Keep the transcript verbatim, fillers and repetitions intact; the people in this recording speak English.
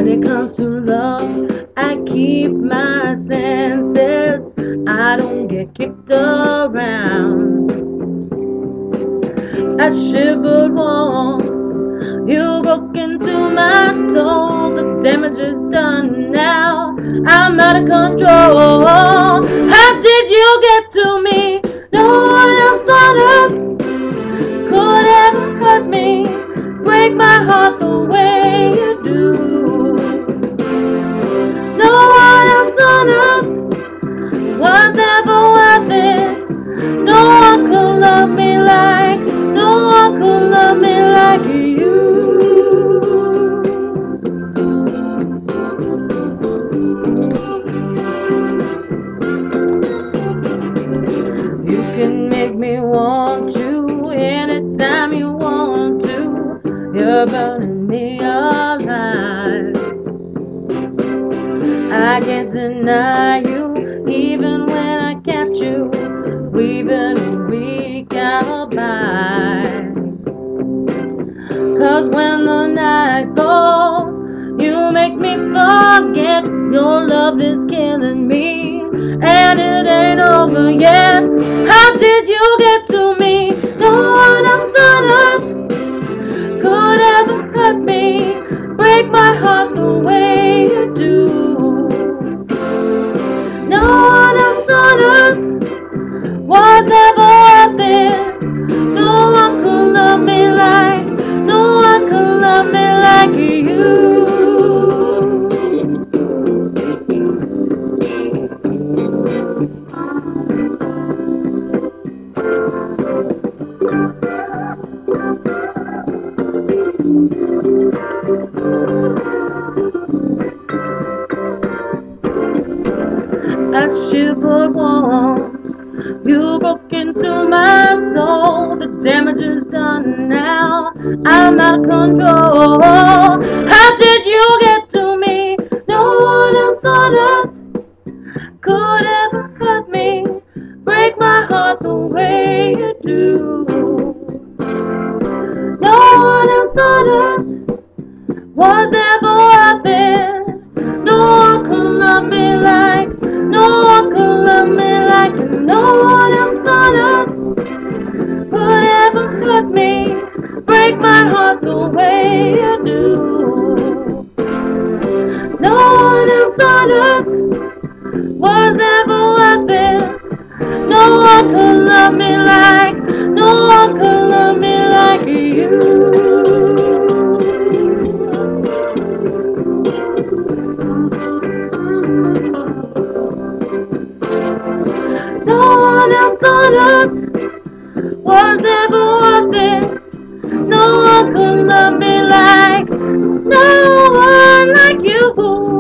When it comes to love, I keep my senses. I don't get kicked around. I shivered once, you broke into my soul. The damage is done now, I'm out of control. How did you get to me? No one else on earth could ever hurt me, break my heart the way you do. No one else on earth was ever worth it. No one could love me like, no one could love me like you. You can make me want you anytime you want to. You're burning me alive. I can't deny you, even when I catch you, weaving a week alibi. Cause when the night falls, you make me forget your love is killing me, and it ain't over yet. How did you get to me? No one else on earth could ever hurt me, break my heart the way you do. No one else on earth was ever worth it. No one could love me like, no one could love me like you. I shivered once, you broke into my soul. The damage is done now, I'm out of control. How did you get to me? No one else on earth could ever hurt me, break my heart the way you do. No one else on earth was ever worth it. No one could love me like, no one could love me like you. No one else on earth could ever hurt me, break my heart the way you do. No one else on earth was ever worth it. No one could love me like, no one could love me like you. No one else on earth was ever worth it. No one could love me like, no one like you.